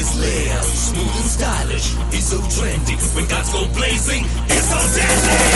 his layout, smooth and stylish. He's so trendy. When guns go blazing, it's so deadly.